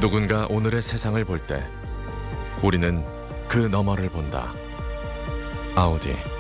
누군가 오늘의 세상을 볼 때 우리는 그 너머를 본다. 아우디.